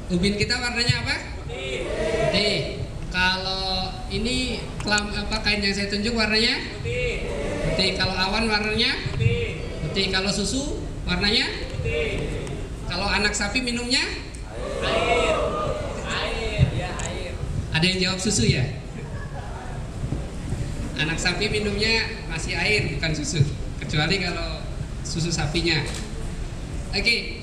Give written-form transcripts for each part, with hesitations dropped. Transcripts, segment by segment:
Ubin kita warnanya apa? Putih. Kalau ini kain yang saya tunjuk warnanya? Putih. Kalau awan warnanya? Putih. Kalau susu warnanya? Putih. Kalau anak sapi minumnya? Air. Ada yang jawab susu ya? Anak sapi minumnya masih air bukan susu, kecuali kalau susu sapinya. Oke.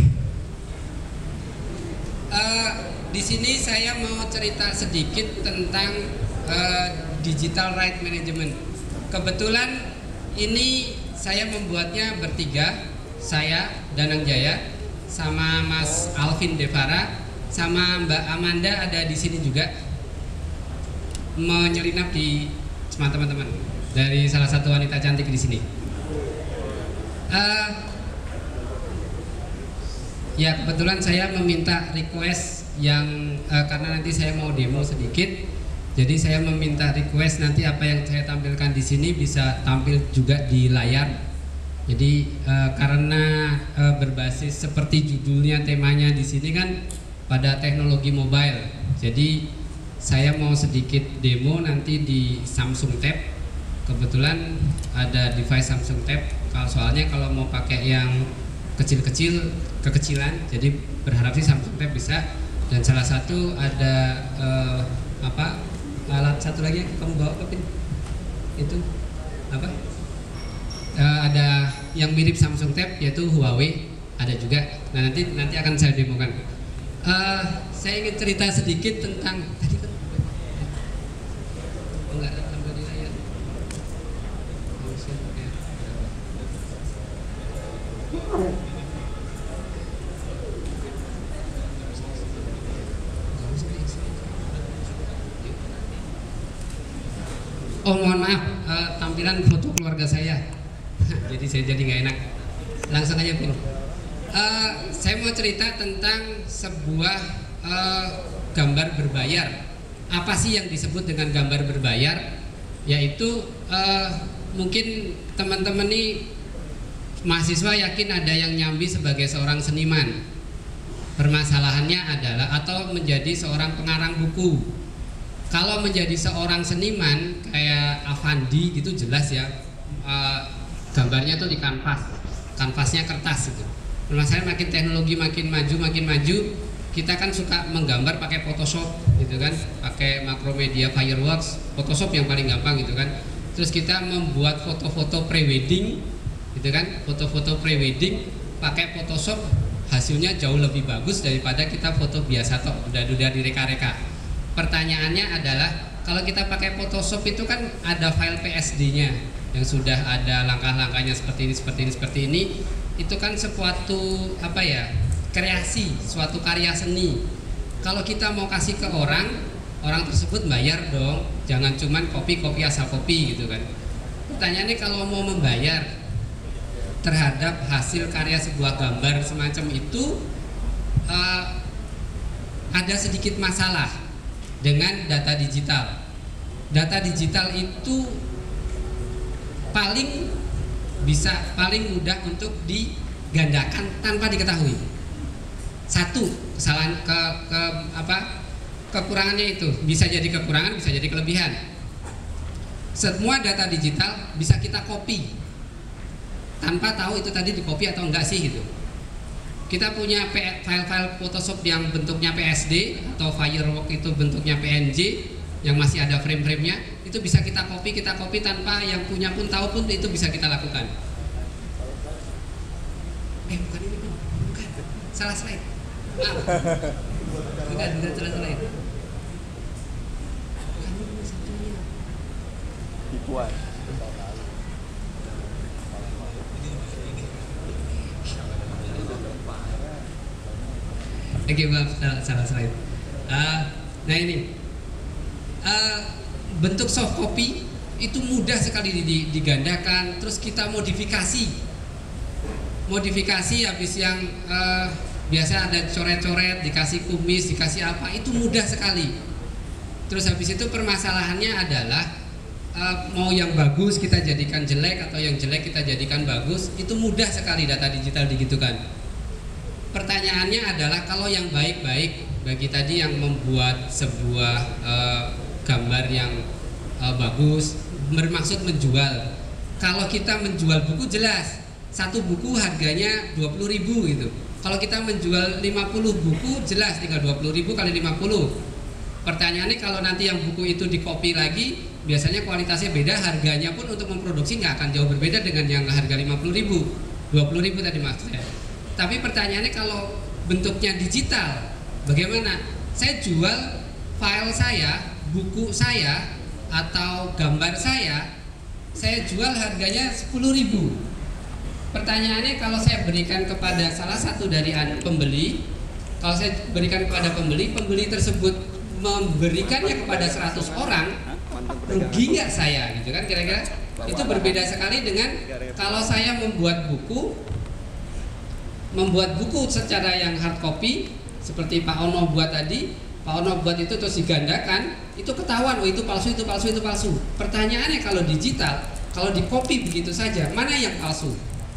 Di sini saya mau cerita sedikit tentang digital right management. Kebetulan ini saya membuatnya bertiga, saya Danang Jaya, sama Mas Alvin Devara, sama Mbak Amanda ada di sini juga, menyelinap di teman-teman dari salah satu wanita cantik di sini. Ya kebetulan saya meminta request yang karena nanti saya mau demo sedikit, jadi saya meminta request nanti apa yang saya tampilkan di sini bisa tampil juga di layar. Jadi karena berbasis seperti judulnya, temanya di sini kan pada teknologi mobile, jadi saya mau sedikit demo nanti di Samsung Tab. Kebetulan ada device Samsung Tab. Soalnya kalau mau pakai yang kekecilan, jadi berharap sih Samsung Tab bisa. Dan salah satu ada alat satu lagi yang kamu bawa ke pin itu apa? Ada yang mirip Samsung Tab yaitu Huawei, ada juga. Nah nanti akan saya demokan. Saya ingin cerita sedikit tentang tadi kan enggak tampil di layar. Oh mohon maaf, tampilan foto keluarga saya. Jadi saya jadi nggak enak. Langsung aja Pin. Saya mau cerita tentang sebuah gambar berbayar. Apa sih yang disebut dengan gambar berbayar? Yaitu mungkin teman-teman nih mahasiswa yakin ada yang nyambi sebagai seorang seniman. Permasalahannya adalah atau menjadi seorang pengarang buku. Kalau menjadi seorang seniman kayak Avandi gitu jelas ya, gambarnya tuh di kanvasnya kertas gitu. Masalahnya makin teknologi makin maju, kita kan suka menggambar pakai Photoshop gitu kan, pakai Macromedia Fireworks, Photoshop yang paling gampang gitu kan. Terus kita membuat foto-foto prewedding gitu kan, foto-foto prewedding pakai Photoshop, hasilnya jauh lebih bagus daripada kita foto biasa toh, udah direka-reka. Pertanyaannya adalah kalau kita pakai Photoshop itu kan ada file PSD-nya yang sudah ada langkah-langkahnya seperti ini. Itu kan suatu kreasi, suatu karya seni. Kalau kita mau kasih ke orang tersebut bayar dong, jangan cuman copy asal copy gitu kan. Pertanyaannya kalau mau membayar terhadap hasil karya sebuah gambar semacam itu, ada sedikit masalah dengan data digital. Data digital itu paling mudah untuk digandakan tanpa diketahui. Satu kesalahan kekurangannya itu bisa jadi kekurangan, bisa jadi kelebihan. Semua data digital bisa kita copy tanpa tahu itu tadi di copy atau enggak sih gitu. Kita punya file-file Photoshop yang bentuknya PSD atau Fireworks itu bentuknya PNG yang masih ada frame-framenya, itu bisa kita copy tanpa yang punya pun tahu pun itu bisa kita lakukan. Bukan ini pun, bukan, salah slide. Bukan salah slide. Bukan ini satunya. Tipuan. Oke, maaf, salah slide. Nah ini bentuk soft copy itu mudah sekali digandakan. Terus kita modifikasi habis yang biasa ada coret-coret, dikasih kumis, dikasih apa, itu mudah sekali. Terus habis itu permasalahannya adalah mau yang bagus kita jadikan jelek atau yang jelek kita jadikan bagus, itu mudah sekali data digital digitukan. pertanyaannya adalah kalau yang baik-baik bagi tadi yang membuat sebuah gambar yang bagus bermaksud menjual. Kalau kita menjual buku jelas satu buku harganya 20.000 gitu. Kalau kita menjual 50 buku jelas tinggal 20.000 kali 50. Pertanyaannya kalau nanti yang buku itu dikopi lagi biasanya kualitasnya beda, harganya pun untuk memproduksi nggak akan jauh berbeda dengan yang harga 50.000, 20.000 tadi maksudnya. Tapi pertanyaannya kalau bentuknya digital bagaimana? Saya jual file saya, buku saya atau gambar saya jual harganya 10.000. Pertanyaannya kalau saya berikan kepada salah satu dari pembeli, kalau saya berikan kepada pembeli tersebut memberikannya kepada 100 orang, rugi nggak saya gitu kan kira-kira? Itu berbeda sekali dengan kalau saya membuat buku secara yang hard copy seperti Pak Ono buat tadi. Pak Ono buat itu terus digandakan, itu ketahuan, oh itu palsu, itu palsu, itu palsu. Pertanyaannya kalau digital, kalau di copy begitu saja, mana yang palsu?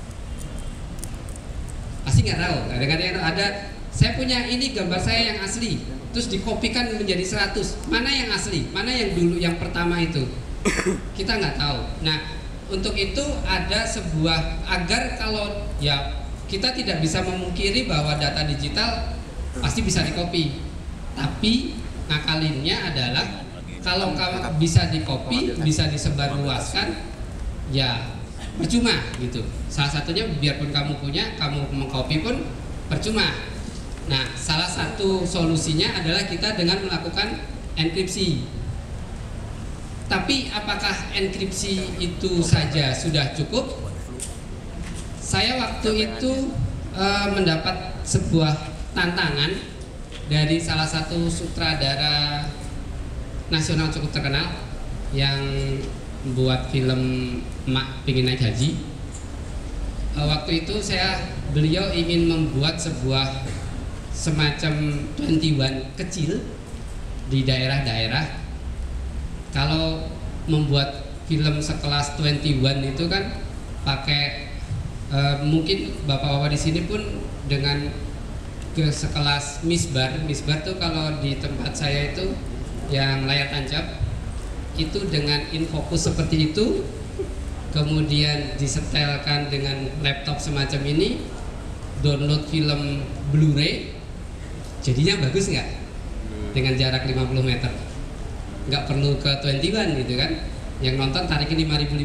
Pasti nggak tahu. Kadang-kadang ada, saya punya ini gambar saya yang asli, terus dikopikan menjadi 100. Mana yang asli? Mana yang dulu, yang pertama itu? Kita nggak tahu. Nah, untuk itu ada sebuah agar kalau ya kita tidak bisa memungkiri bahwa data digital pasti bisa dikopi. Tapi ngakalinnya adalah kalau bisa dikopi, bisa disebarluaskan, ya percuma gitu. Salah satunya biarpun kamu punya, kamu mengcopy pun percuma. Nah, salah satu solusinya adalah kita dengan melakukan enkripsi. Tapi apakah enkripsi itu saja sudah cukup? Saya waktu itu mendapat sebuah tantangan dari salah satu sutradara nasional cukup terkenal yang membuat film Mak Pingin Naik Haji. Waktu itu beliau ingin membuat sebuah semacam 21 kecil di daerah-daerah. Kalau membuat film sekelas 21 itu kan pakai mungkin bapak-bapak di sini pun dengan ke sekelas misbar tuh kalau di tempat saya itu yang layar tancap itu dengan infocus seperti itu, kemudian disetelkan dengan laptop semacam ini, download film Blu-ray, jadinya bagus nggak? Dengan jarak 50 meter, nggak perlu ke 21 gitu kan? Yang nonton tarikin 5.000,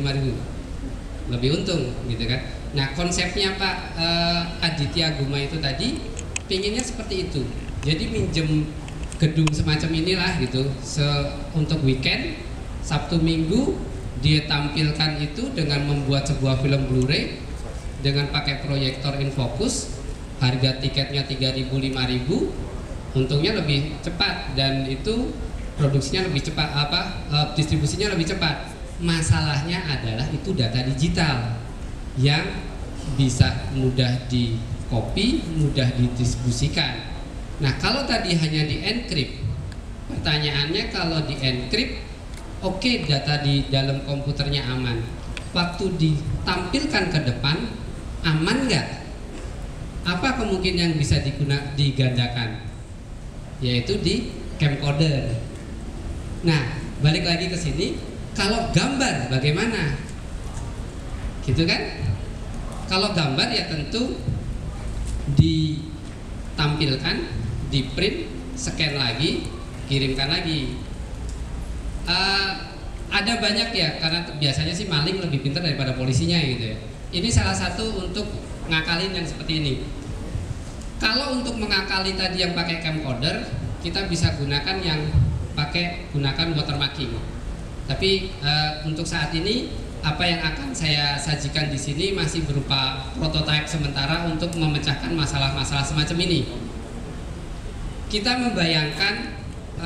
lebih untung gitu kan? Nah konsepnya Pak Aditya Guma itu tadi pinginnya seperti itu, jadi minjem gedung semacam inilah gitu untuk weekend Sabtu Minggu dia tampilkan itu dengan membuat sebuah film Blu-ray dengan pakai proyektor infocus, harga tiketnya 3.000 5.000, untungnya lebih cepat dan itu produksinya lebih cepat, distribusinya lebih cepat. Masalahnya adalah itu data digital yang bisa mudah di copy, mudah didistribusikan. Nah kalau tadi hanya di encrypt, pertanyaannya kalau di encrypt, oke, data di dalam komputernya aman. Waktu ditampilkan ke depan, aman nggak? Apa kemungkinan yang bisa digandakan? Yaitu di camcorder. Nah balik lagi ke sini, kalau gambar bagaimana? Gitu kan? Kalau gambar ya tentu ditampilkan, di print, scan lagi, kirimkan lagi. Ada banyak ya, karena biasanya sih maling lebih pintar daripada polisinya gitu ya. Ini salah satu untuk ngakalin yang seperti ini. Kalau untuk mengakali tadi yang pakai camcorder, kita bisa gunakan yang gunakan watermarking. Tapi untuk saat ini apa yang akan saya sajikan di sini masih berupa prototipe sementara untuk memecahkan masalah-masalah semacam ini. Kita membayangkan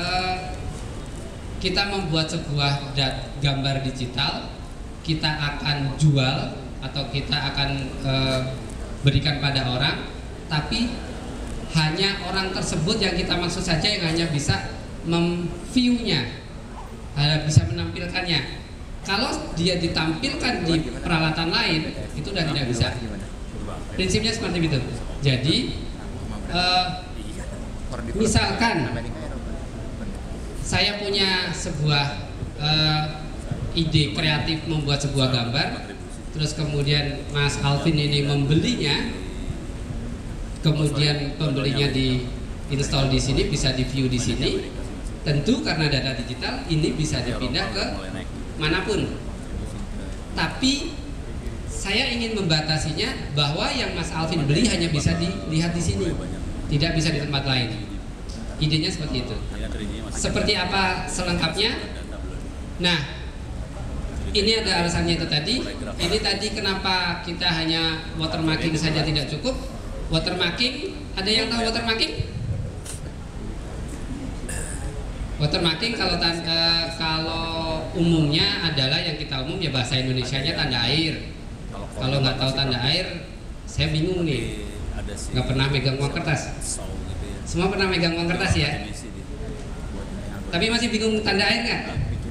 kita membuat sebuah gambar digital, kita akan jual atau kita akan berikan pada orang, tapi hanya orang tersebut yang kita maksud saja yang hanya bisa memview-nya, hanya bisa menampilkannya. Kalau dia ditampilkan di peralatan lain, itu sudah tidak bisa. Prinsipnya seperti itu. Jadi misalkan saya punya sebuah ide kreatif membuat sebuah gambar, terus kemudian Mas Alvin ini membelinya, kemudian pembelinya di install di sini, bisa di view di sini. Tentu karena data digital ini bisa dipindah ke manapun. Tapi saya ingin membatasinya bahwa yang Mas Alvin beli hanya bisa dilihat di sini, tidak bisa di tempat lain. Idenya seperti itu. Seperti apa selengkapnya? Nah, ini ada alasannya itu tadi. Ini tadi kenapa kita hanya watermarking saja tidak cukup. Watermarking, ada yang tahu watermarking? Watermarking kalau umumnya adalah yang kita umum ya bahasa Indonesianya tanda air. Kalau nggak tahu tanda air, saya bingung nih. Nggak pernah megang uang kertas. Semua pernah megang uang kertas ya? Tapi masih bingung tanda air nggak?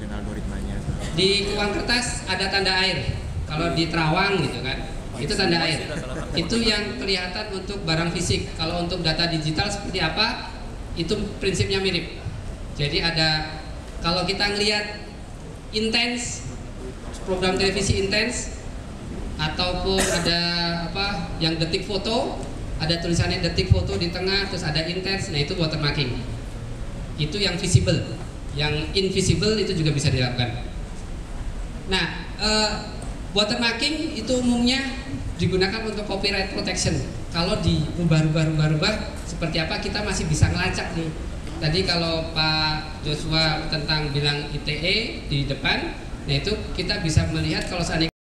Di uang kertas ada tanda air. Kalau di terawang gitu kan, itu tanda air. Itu yang kelihatan untuk barang fisik. Kalau untuk data digital seperti apa? Itu prinsipnya mirip. Jadi ada, kalau kita ngelihat intens, program televisi intens, ataupun ada apa yang detik foto, ada tulisannya detik foto di tengah, terus ada intens, nah itu watermarking. Itu yang visible, yang invisible itu juga bisa dilakukan. Nah, watermarking itu umumnya digunakan untuk copyright protection. Kalau diubah-ubah seperti apa, kita masih bisa ngelacak nih. Tadi kalau Pak Joshua tentang bilang ITE di depan, nah itu kita bisa melihat kalau seandainya